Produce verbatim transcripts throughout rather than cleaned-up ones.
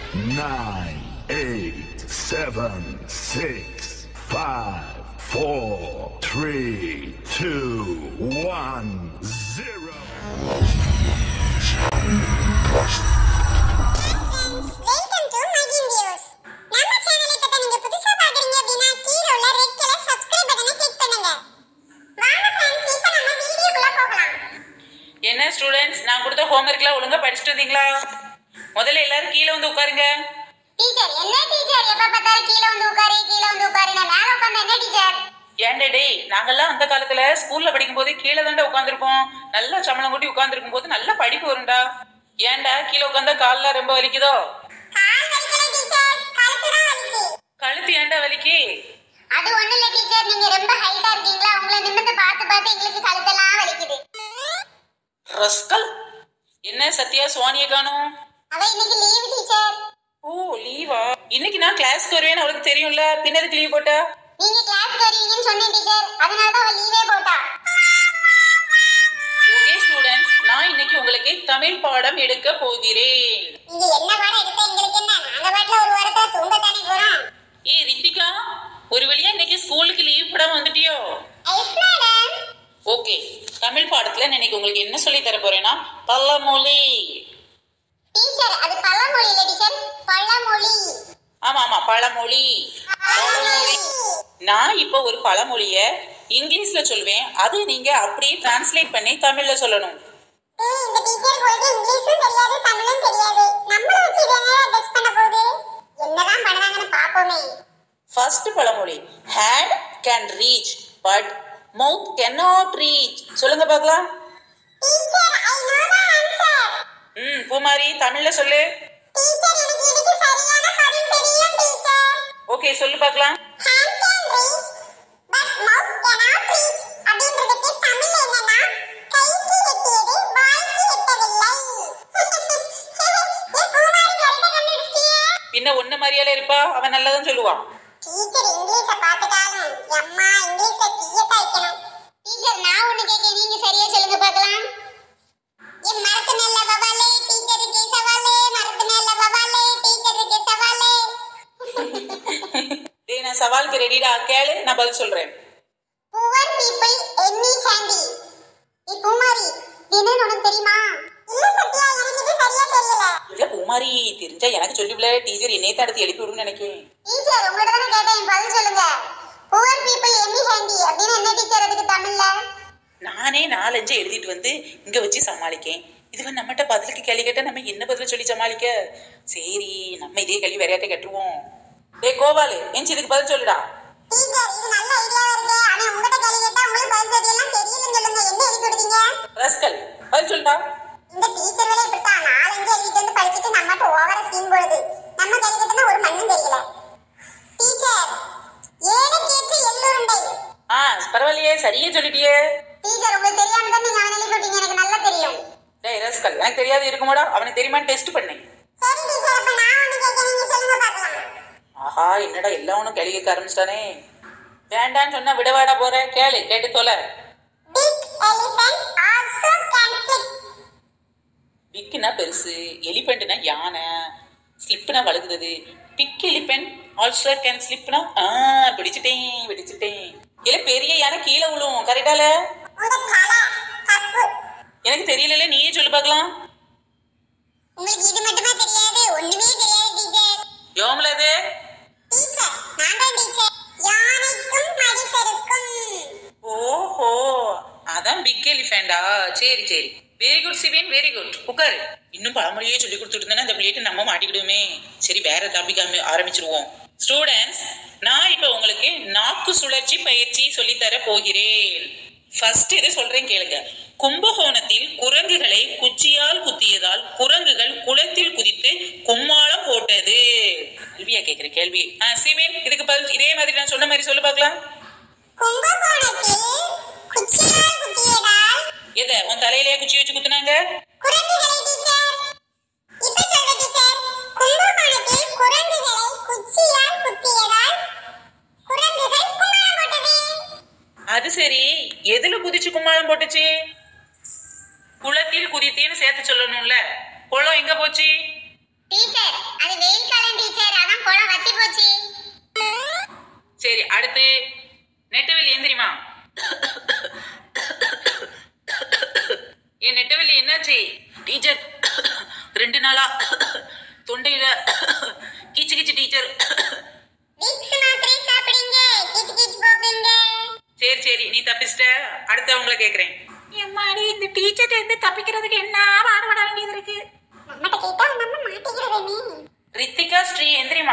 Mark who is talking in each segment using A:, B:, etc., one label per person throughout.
A: nine, eight, seven, six, five, four, three, two, one, zero.
B: என்ன students, நான் கொடுத்த ஹோம்வொர்க்லாம் ஒழுங்கா படிச்சுட்டு வந்தீங்களா? முதல்ல எல்லாரும் கீழே வந்து உட்காருங்க.
C: டீச்சர், என்ன டீச்சர் எப்ப பார்த்தாலும் கீழே வந்து உட்காரு கீழே வந்து உட்காரு, நான் மேல உட்கார்ந்தா என்ன டீச்சர்?
B: ஏன்டா டேய், நாங்கெல்லாம் அந்த காலத்துல ஸ்கூல்ல படிக்கும் போது கீழே தாண்டா உட்காந்துருப்போம். நல்லா சம்பளம் கூட்டி உட்காந்துருக்கும் போது நல்லா படிப்பு வரும்டா. ஏன்டா கீழே உட்காந்தா கால்லாம் ரொம்ப வலிக்குதோ?
C: கால் வலிக்கல டீச்சர், கழுத்து தான் வலிக்குது.
B: கழுத்து ஏன்டா வலிக்கு?
C: அது ஒண்ணு இல்ல டீச்சர், நீங்க ரொம்ப ஹைட்டா இருக்கீங்களா, உங்களை நிமிர்ந்து பார்த்து பார்த்து எங்களுக்கு கழுத்தெல்லாம் வலிக்குது.
B: ரஸ்கல், என்ன சத்யா சோனியை காணோம்?
C: அவ இன்னைக்கு லீவ் டீச்சர்.
B: ஓ லீவா? இன்னைக்கு நான் கிளாஸ்க்கு வருவேன்னு அவளுக்கு தெரியும்ல, பின்னதுக்கு லீவ் போட்டா?
C: நீங்க கிளாஸ்க்கு வருவீங்கன்னு சொன்னேன் டீச்சர், அதனால தான் அவ லீவே போட்டா.
B: ஓகே ஸ்டூடெண்ட்ஸ், நான் இன்னைக்கு உங்களுக்கு தமிழ் பாடம் எடுக்க போகிறேன்.
C: நீங்க என்ன பாடம் எடுத்தா எங்களுக்கு என்ன, நாங்க பாட்டுல ஒரு வாரத்தை தூங்க தானே போறோம்.
B: ஏய் ரித்திகா, ஒரு வழியா இன்னைக்கு ஸ்கூலுக்கு லீவ் போடாம வந்துட்டியோ?
C: Yes madam.
B: ஓகே, தமிழ் பாடத்துல இன்னைக்கு உங்களுக்கு என்ன சொல்லி தர போறேன்னா பழமொழி.
C: டீச்சர், அது பழமொழி இல்ல டீச்சர், பழமொழி.
B: ஆமா ஆமா பழமொழி. பழமொழி. நான் இப்போ ஒரு பழமொழிய இங்கிலீஷ்ல சொல்வேன், அது நீங்க அப்படியே டிரான்ஸ்லேட் பண்ணி தமிழ்ல சொல்லணும்.
C: ஏய், இந்த டீச்சர் போயிட்டு இங்கிலீஷும் தெரியாது தமிழும் தெரியாது, நம்மள வச்சு இதென்ன டெஸ்ட் பண்ண போகுது, என்னதான் பண்றாங்கன்னு பாப்போமே.
B: ஃபர்ஸ்ட் பழமொழி, hand can reach but mouth cannot reach. சொல்லுங்க பார்க்கலாம்.
C: Teacher, I know the answer.
B: ம் பூமாரி, தமிழ்ல சொல்லு.
C: டீச்சர், எனக்கு இதுக்கு சரியான பதில் தெரியும் டீச்சர்.
B: ஓகே சொல்லு பார்க்கலாம்.
C: hand can reach but mouth cannot reach அப்படின்றதுக்கு தமிழ்ல என்னன்னா, கைக்கு எட்டியது வாய்க்கு எட்டவில்லை. ஏ பூமாரி, கரெக்டா கண்டுபிடிச்சியே.
B: பின்ன ஒண்ணு மாதிரியால இருப்பா, அவன் நல்லதான் சொல்லுவான்.
C: டீச்சர், இங்கிலீஷை பார்த்துட்டாலும் அம்மா இங்கிலீஷ்ல தீயத்தா வைக்கணும். டீச்சர், நான் ஒண்ணு கேட்க, நீங்க சரியா சொல்லுங்க பார்க்கலாம். என் மரத்து மேல வவாலே டீச்சருக்கு சவாலே, மரத்து மேல வவாலே டீச்சருக்கு சவாலே.
B: டேய், நான் சவாலுக்கு ரெடிடா, கேளு, நான் பதில் சொல்றேன்.
C: Poor people any handy. ஏ பூமாரி, இது உனக்கு தெரியுமா? இல்ல சத்யா, எனக்கு இது சரியா தெரியல.
B: இல்ல பூமாரி, தெரிஞ்சா எனக்கு சொல்லிவில, டீச்சர் என்னைய தான் எடுத்து எழுப்பி விடுன்னு நினைக்கிறேன்.
C: டீச்சர், உங்கள்ட்ட தானே கேட்டேன், பதில் சொல்லுங்க. Poor people any handy அப்படின்னு என்ன டீச்சர் அதுக்கு தமிழ்ல?
B: நானே நாலஞ்சு எழுதிட்டு வந்து இங்க வச்சு சமாளிக்கேன். இதுவன் நம்மகிட்ட பதிலுக்கு கேள்வி கேட்டா நம்ம என்ன பதில் சொல்லி சமாளிக்க? சரி, நம்ம இதே கேள்வி வேற யார்ட்ட கேட்டுருவோம். டேய் கோபாலு, எஞ்சி இதுக்கு பதில் சொல்லுடா.
C: டீச்சர், இது நல்ல ஐடியாவா இருக்கு, ஆனா உங்கள்ட்ட கேள்வி கேட்டா உங்களுக்கு பதில் தெரியலாம், தெரியலன்னு சொல்லுங்க, என்ன எழுதி கொடுத்தீங்க?
B: ரஸ்கல், பதில் சொல்லுடா.
C: இந்த டீச்சர்களே இப்படித்தான், நாலஞ்சு எழுதிட்டு வந்து படிச்சுட்டு நம்மகிட்ட ஓவரா ஸ்கீம் போடுது, நம்ம கேள்வி கேட்டா ஒரு மண்ணும் தெரியல. டீச்சர், ஏழைக்கேற்ற எள்ளுருண்டை.
B: ஆ பரவாயில்லையே, சரியே சொல்லிட்டியே.
C: டீச்சர், உங்களுக்கு தெரியாம தான் நீங்க அவனை எழுதி விட்டீங்க, எனக்கு நல்லா தெரியும்.
B: டேய் ரஸ்கல், எனக்கு தெரியாது இருக்குமாடா, அவனுக்கு தெரியுமான்னு டெஸ்ட் பண்ணேன்.
C: சரி டீச்சர், அப்ப நான் ஒண்ணு கேட்க, நீங்க சொல்லுங்க பார்க்கலாம்.
B: ஆஹா, என்னடா எல்லாவனும் கேள்வி கேட்க ஆரம்பிச்சிட்டானே. வேண்டான்னு சொன்னா விடவாடா போற, கேளு, கேட்டு தொலை.
C: Big elephant also can sit.
B: பிக்குனா பெருசு, எலிபென்ட்னா யானை, ஸ்லிப்னா வழுகுது. பிக் எலிபென்ட் ஆல்சோ கேன் ஸ்லிப்னா ஆ பிடிச்சிட்டேன் பிடிச்சிட்டேன். இல்ல பெரிய யானை கீழே விழும், கரெக்டால?
C: உங்க தலை தப்பு.
B: எனக்கு தெரியல, நீயே சொல்லு பார்க்கலாம்.
C: உங்களுக்கு இது மட்டுமா தெரியாது, ஒண்ணுமே தெரியாது டீச்சர்.
B: யோம்லது
C: டீச்சர், நான் தான் டீச்சர். யானைக்கும் மடிசருக்கும்.
B: ஓஹோ, அதான் பிக் எலிஃபெண்டா? சரி சரி, very good Sivin, very good. உட்காரு. இன்னும் பழமொழியே சொல்லி கொடுத்துட்டு இருந்தேன்னா இந்த பிள்ளைட்டு நம்ம மாட்டிக்கிடுவோமே. சரி, வேற டாபிக் ஆரம்பிச்சிருவோம். ஸ்டூடெண்ட்ஸ், நான் இப்ப உங்களுக்கு நாக்கு சுழற்சி பயிற்சி சொல்லித்தர போகிறேன். ஃபர்ஸ்ட் இது சொல்றேன் கேளுங்க. கும்பகோணத்தில் குரங்குகளை குச்சியால் குத்தியதால் குரங்குகள் குளத்தில் குதித்து கும்மாளம் போட்டது. கேள்வியா கேக்குற கேள்வி. ஆ சிவின், இதுக்கு பதில் இதே மாதிரி நான் சொன்ன மாதிரி சொல்லு பார்க்கலாம்.
C: கும்பகோணத்தில் குச்சியால் குத்தியதால்
B: எதை உன் தலையிலேயே குச்சி வச்சு குத்துனாங்க?
C: குரங்குகளை டீச்சர். இப்ப சொல்ற டீச்சர், கும்பகோணத்தில் குரங்குகளை குச்சியால் குத்தியதால் குரங்குகள் கும்மாளம் போட்டது.
B: அது சரி, எதுல குதிச்சு கும்மாளம் போட்டுச்சு? குளத்தில் குதித்தேன்னு சேர்த்து சொல்லணும்ல. குளம் எங்க போச்சு?
C: டீச்சர், அது வெயில்
B: ரெண்டு நாளா தொண்டையில கீச்சு கீச்சு டீச்சர். சரி சரி நீ தப்பிச்சிட்ட. அடுத்தவங்கள கேக்குறேன். எம்மாடி இந்த டீச்சர் இருந்து தப்பிக்கிறதுக்கு என்ன பாடுபட வேண்டியது இருக்கு. ரித்திகா ஸ்ரீ எந்திரிமா.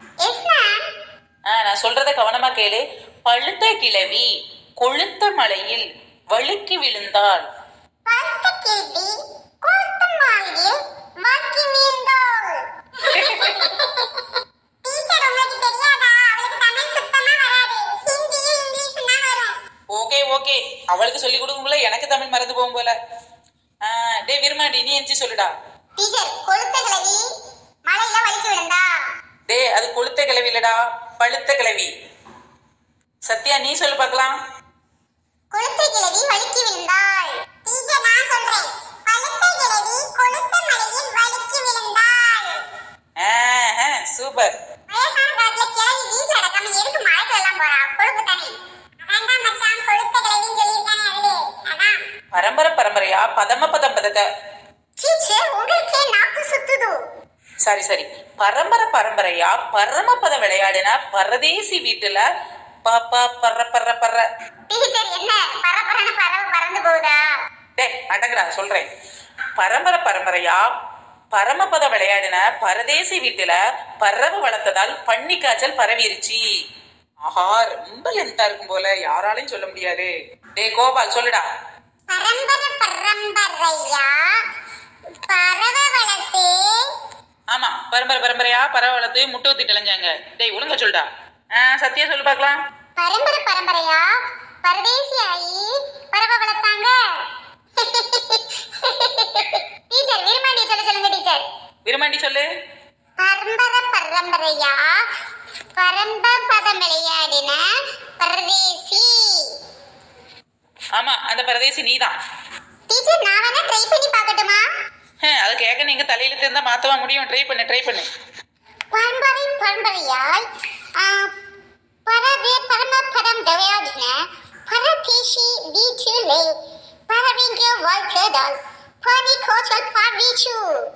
B: நான் சொல்றத கவனமா கேளு. பழுத்த கிழவி கொழுத்த மலையில் வழுக்கி விழுந்தாள். ஓகே ஓகே அவளுக்கு சொல்லி கொடுக்கும்போல எனக்கு தமிழ் மறந்து போகும் போல. டே விரும்மாண்டி நீ எஞ்சி சொல்லுடா. டே அது கொளுத்த கிழவி இல்லடா, பழுத்த கிழவி. சத்யா நீ சொல்லு பார்க்கலாம்.
C: கொளுத்த கிழவி வழுக்கி விழுந்தாள். டீச்சர் நான் சொல்றேன். பழுத்த கிழவி கொளுத்த மலையில் வழுக்கி விழுந்தாள்.
B: ஆ சூப்பர்.
C: வயசான காலத்துல கிழவி வீட்ல அடக்காம எதுக்கு மலைக்கு எல்லாம் போறா? கொழுப்பு தானே. அதான் மச்சான் கொளுத்த கிழவின்னு சொல்லிருக்கானே அதுல. அதான்
B: பரம்பரை பரம்பரையா பதம பதம் பதத.
C: டீச்சர் உங்களுக்கே நாக்கு சுத்துது.
B: சரி சரி பரம்பரை பரம்பரையா பரமபத விளையாடுனா பரதேசி வீட்டுல பாப்பா பர்ற பர்ற பர்ற.
C: டீச்சர் என்ன பரபரன்னு பறவை பறந்து போகுதா?
B: டே அடங்கடா சொல்றேன். பரம்பரை பரம்பரையா பரமபத விளையாடுன பரதேசி வீட்டுல பறவை வளர்த்ததால் பன்னி காய்ச்சல் பரவிருச்சு. ஆஹா ரொம்ப லென்த்தா இருக்கும் போல, யாராலையும் சொல்ல முடியாது. டே கோபால் சொல்லுடா.
C: பரம்பரை பரம்பரையா பறவை வளர்த்து.
B: ஆமா பரம்பரை பரம்பரையா பறவை வளர்த்து முட்டை ஊத்திட்டு இளைஞ்சாங்க. டேய் ஒழுங்கா சொல்லுடா. சத்யா சொல்லு பார்க்கலாம்.
C: பரம்பரை பரம்பரையா பரதேசி ஆயி பறவை வளர்த்தாங்க. டீச்சர் விரும்மாண்டி சொல்ல சொல்லுங்க டீச்சர்.
B: விரும்மாண்டி சொல்லு.
C: பரம்பரை பரம்பரையா பரம்பபதம் விளையாடின பரதேசி.
B: ஆமா அந்த பரதேசி நீதான்.
C: டீச்சர் நான் வேணா ட்ரை பண்ணி பார்க்கட்டுமா?
B: அது கேட்க நீங்க தலையில இருந்தா மாத்தவா முடியும். ட்ரை பண்ணு ட்ரை பண்ணு.
C: பரம்பரை பரம்பரையாய் பரதே பரமபதம் விளையாடின பரதேசி வீட்டிலே பரவிங்க வாழ்க்கதால் பனி காய்ச்சல் பரவிச்சு.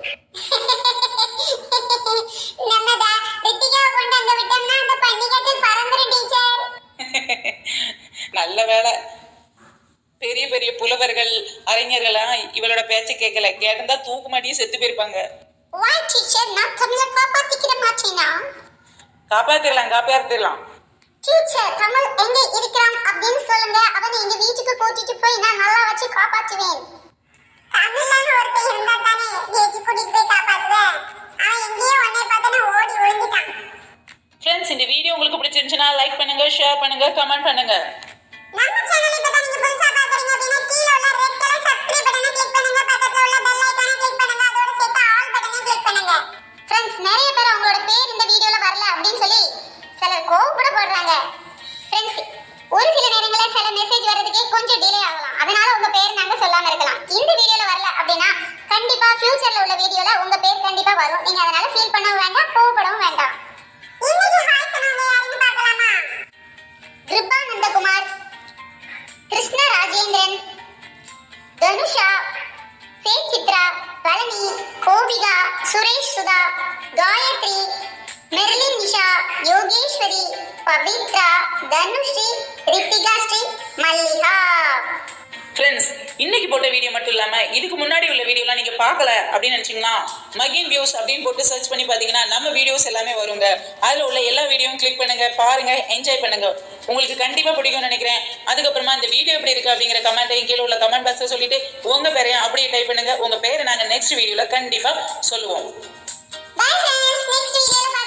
C: நம்மதா ரித்திகா கொண்டு அங்க விட்டோம்னா அந்த பனி காய்ச்சல் பறந்துரும் டீச்சர்.
B: நல்ல வேலை பெரிய பெரிய புலவர்கள் அறிஞர்கள்லாம் இவளோட பேச்சை கேட்கல. கேட்டா தூக்கு மாட்டியே செத்து போயிருப்பாங்க.
C: Why teacher நான் தமிழை காப்பாத்திக்கிற மாட்டேனா?
B: காப்பாத்திரலாம் காப்பாத்திரலாம்.
C: டீச்சர் தமிழ் எங்க இருக்கிறான் அப்படின்னு சொல்லுங்க. அவனை எங்க வீட்டுக்கு கூட்டிட்டு போய் நான் நல்லா வச்சு காப்பாத்துவேன். தமிழ்ல ஒருத்தன் இருந்தா தானே வீட்டுக்கு கூட்டிட்டு போய் காப்பாத்துவேன். அவன் எங்கேயோ உன்னை பார்த்தா ஓடி ஒளிஞ்சிட்டான்.
B: ஃப்ரெண்ட்ஸ் இந்த வீடியோ உங்களுக்கு பிடிச்சிருந்துச்சுன்னா லைக் பண்ணுங்க, ஷேர் பண்ணுங்க, கமெண்ட் பண்ணுங்க.
C: நம்ம சேனலை இப்ப நீங்க புதுசா பாக்குறீங்க அப்படினா கீழ உள்ள ரெட் கலர் சப்ஸ்கிரைப் பட்டனை கிளிக் பண்ணுங்க. பக்கத்துல உள்ள பெல் ஐகானை கிளிக் பண்ணுங்க. அதோட சேர்த்து ஆல் பட்டனை கிளிக் பண்ணுங்க. फ्रेंड्स நிறைய பேர் அவங்களோட பேர் இந்த வீடியோல வரல அப்படினு சொல்லி சிலர் கோவப்பட போடுறாங்க. फ्रेंड्स ஒரு சில நேரங்கள சில மெசேஜ் வரதுக்கே கொஞ்சம் டிலே ஆகலாம். அதனால உங்க பேர் நாங்க சொல்லாம இருக்கலாம். இந்த வீடியோல வரல அப்படினா கண்டிப்பா ஃபியூச்சர்ல உள்ள வீடியோல உங்க பேர் கண்டிப்பா வரும். நீங்க அதனால ஃபீல் பண்ணவும் வேண்டாம், கோவப்படவும் வேண்டாம். இன்னைக்கு ஹாய் சொன்னவங்க யாருன்னு பார்க்கலாமா? கிருபா நந்தகுமார், கிருஷ்ண ராஜேந்திரன், தனுஷா, சேத் சித்ரா, பழனி, கோபிகா, சுரேஷ் சுதா, காயத்ரி, மெர்லின் நிஷா, யோகேஸ்வரி, பவித்ரா, தனுஸ்ரீ, ரித்திகா ஸ்ரீ, மல்லிகா.
B: ஃப்ரெண்ட்ஸ் இன்னைக்கு போட்ட வீடியோ மட்டும் இல்லாம இதுக்கு முன்னாடி உள்ள வீடியோலாம் நீங்க பார்க்கல அப்படின்னு நினைச்சீங்கன்னா மகின் வியூஸ் அப்படின்னு போட்டு சர்ச் பண்ணி பாத்தீங்கன்னா நம்ம வீடியோஸ் எல்லாமே வருங்க. அதுல உள்ள எல்லா வீடியோவும் கிளிக் பண்ணுங்க, பாருங்க, என்ஜாய் பண்ணுங்க. உங்களுக்கு கண்டிப்பா பிடிக்கும்னு நினைக்கிறேன். அதுக்கப்புறமா இந்த வீடியோ எப்படி இருக்கு அப்படிங்கிற கமெண்ட்டையும் கீழே உள்ள கமெண்ட் பாக்ஸ்ல சொல்லிட்டு உங்க பேரையும் அப்படியே டைப் பண்ணுங்க. உங்க பேரை நாங்க நெக்ஸ்ட் வீடியோல கண்டிப்பா சொல்லுவோம்.
C: பை ஃப்ரெண்ட்ஸ், நெக்ஸ்ட் வீடியோல